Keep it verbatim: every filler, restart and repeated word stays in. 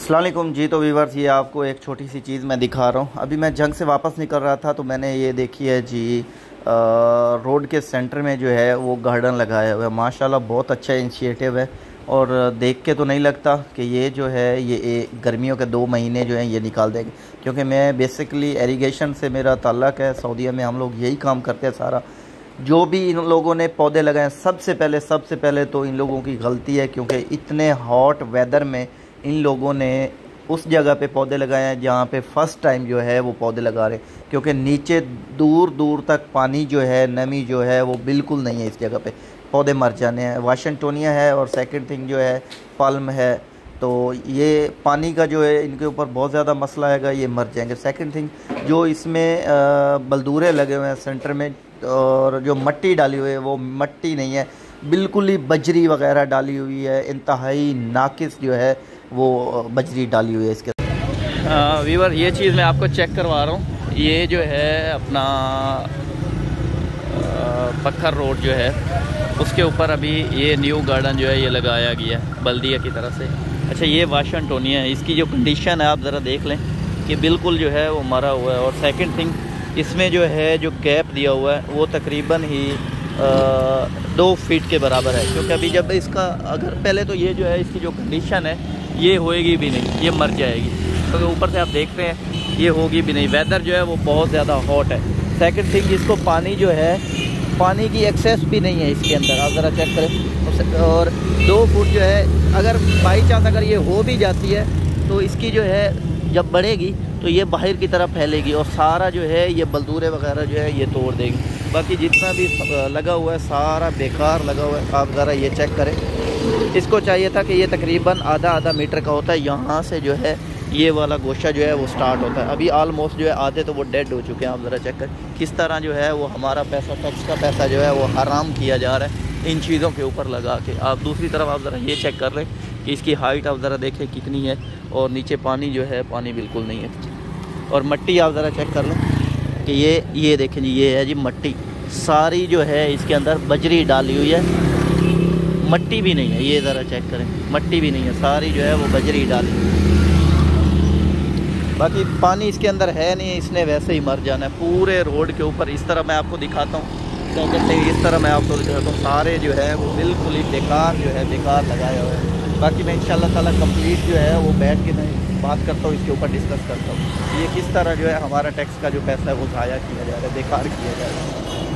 अस्सलाम वालेकुम जी। तो व्यूअर्स, ये आपको एक छोटी सी चीज़ मैं दिखा रहा हूँ। अभी मैं जंग से वापस निकल रहा था तो मैंने ये देखी है जी, रोड के सेंटर में जो है वो गार्डन लगाया हुआ है। माशाल्लाह बहुत अच्छा इनिशिएटिव है और देख के तो नहीं लगता कि ये जो है ये गर्मियों के दो महीने जो हैं ये निकाल देंगे, क्योंकि मैं बेसिकली एरीगेशन से मेरा ताल्लुक़ है। सऊदीया में हम लोग यही काम करते हैं। सारा जो भी इन लोगों ने पौधे लगाए, सबसे पहले सबसे पहले तो इन लोगों की गलती है, क्योंकि इतने हॉट वेदर में इन लोगों ने उस जगह पे पौधे लगाए हैं जहाँ पे फ़र्स्ट टाइम जो है वो पौधे लगा रहे हैं, क्योंकि नीचे दूर दूर तक पानी जो है, नमी जो है वो बिल्कुल नहीं है। इस जगह पे पौधे मर जाने हैं। वाशिंगटोनिया है और सेकंड थिंग जो है पाल्म है। तो ये पानी का जो है इनके ऊपर बहुत ज़्यादा मसला हैगा, ये मर जाएंगे। सेकंड थिंग जो इसमें बलदूरे लगे हुए हैं सेंटर में, और जो मट्टी डाली हुई है वो मट्टी नहीं है, बिल्कुल ही बजरी वगैरह डाली हुई है। इंतहाई नाकिस जो है वो बजरी डाली हुई है इसके। वीवर, ये चीज़ मैं आपको चेक करवा रहा हूँ। ये जो है अपना पत्थर रोड जो है उसके ऊपर अभी ये न्यू गार्डन जो है ये लगाया गया है बल्दिया की तरफ से। अच्छा, ये वाशिंगटोनिया है। इसकी जो कंडीशन है आप ज़रा देख लें कि बिल्कुल जो है वो मरा हुआ है। और सेकंड थिंग, इसमें जो है जो गैप दिया हुआ है वो तकरीबन ही आ, दो फीट के बराबर है, क्योंकि अभी जब इसका अगर पहले तो ये जो है इसकी जो कंडीशन है ये होएगी भी नहीं, ये मर जाएगी। क्योंकि तो ऊपर से आप देख रहे हैं ये होगी भी नहीं। वेदर जो है वो बहुत ज़्यादा हॉट है। सेकंड थिंग, इसको पानी जो है, पानी की एक्सेस भी नहीं है इसके अंदर, आप ज़रा चेक करें। और दो फुट जो है, अगर बाई चांस अगर ये हो भी जाती है तो इसकी जो है जब बढ़ेगी तो ये बाहर की तरफ फैलेगी और सारा जो है ये बलदूरे वगैरह जो है ये तोड़ देगी। बाकी जितना भी लगा हुआ है सारा बेकार लगा हुआ है। आप ज़रा ये चेक करें। इसको चाहिए था कि ये तकरीबन आधा आधा मीटर का होता है। यहाँ से जो है ये वाला गोशा जो है वो स्टार्ट होता है। अभी ऑलमोस्ट जो है आधे तो वो डेड हो चुके हैं। आप ज़रा चेक करें किस तरह जो है वो हमारा पैसा, टैक्स का पैसा जो है वो हराम किया जा रहा है इन चीज़ों के ऊपर लगा के। आप दूसरी तरफ आप ज़रा ये चेक कर लें कि इसकी हाइट आप ज़रा देखें कितनी है, और नीचे पानी जो है पानी बिल्कुल नहीं है। और मट्टी आप ज़रा चेक कर लें कि ये ये देखें जी, ये है जी मट्टी सारी जो है इसके अंदर बजरी डाली हुई है, मट्टी भी नहीं है। ये ज़रा चेक करें, मट्टी भी नहीं है, सारी जो है वो बजरी डाली। बाकी पानी इसके अंदर है नहीं, इसने वैसे ही मर जाना है। पूरे रोड के ऊपर इस तरह मैं आपको दिखाता हूँ, क्या कहते हैं, इस तरह मैं आपको दिखाता हूँ। सारे जो है वो बिल्कुल ही बेकार जो है बेकार लगाया हुआ है। बाकी मैं इंशाल्लाह ताला कंप्लीट जो है वो बैठ के मैं बात करता हूँ, इसके ऊपर डिस्कस करता हूँ ये किस तरह जो है हमारा टैक्स का जो पैसा है वो ज़ाया किया जा रहा है, बेकार किया जा रहा है।